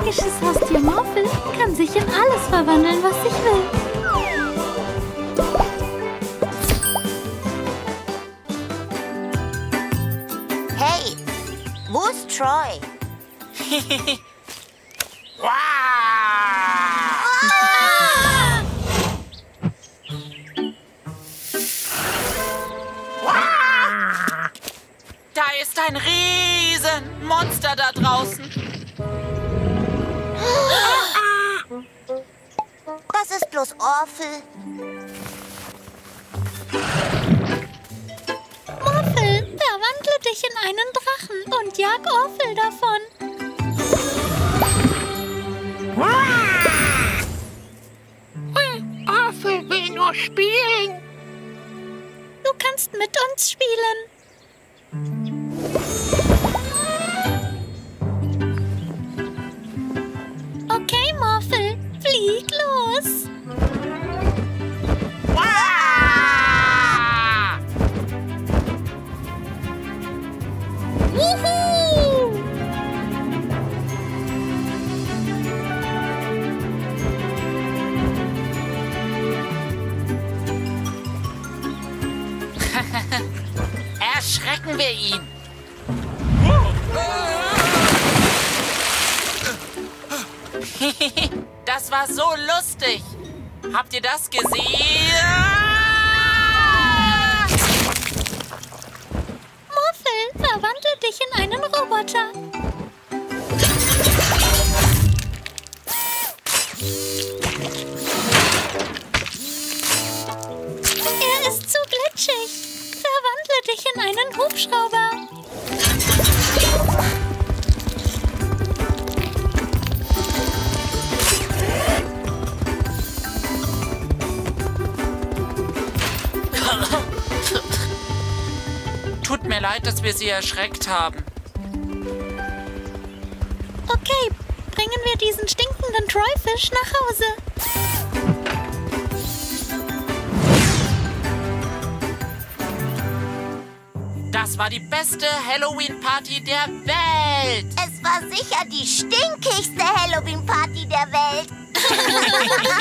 magisches Haustier Morphle kann sich in alles verwandeln, was sich will. Hey, wo ist Troy? Da ist ein Riesenmonster da draußen. Das ist bloß Orphle. Morphle, verwandle dich in einen Drachen und jag Orphle davon. Orphle will nur spielen. Du kannst mit uns spielen. Okay, Morphle, flieg los. Wuhu! Erschrecken wir ihn. Das war so lustig. Habt ihr das gesehen? Morphle, verwandle dich in einen Roboter. Er ist zu glitschig. Verwandle dich in einen Hubschrauber. Tut mir leid, dass wir sie erschreckt haben. Okay, bringen wir diesen stinkenden Troyfish nach Hause. Das war die beste Halloween-Party der Welt. Es war sicher die stinkigste Halloween-Party der Welt.